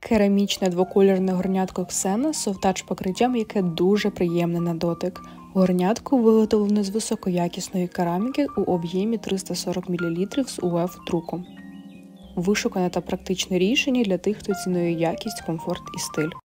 Керамічне двокольорне горнятко Xena з софт-тач покриттям, яке дуже приємне на дотик. Горнятко виготовлено з високоякісної кераміки у об'ємі 340 мл з УФ-друком. Вишукане та практичне рішення для тих, хто цінує якість, комфорт і стиль.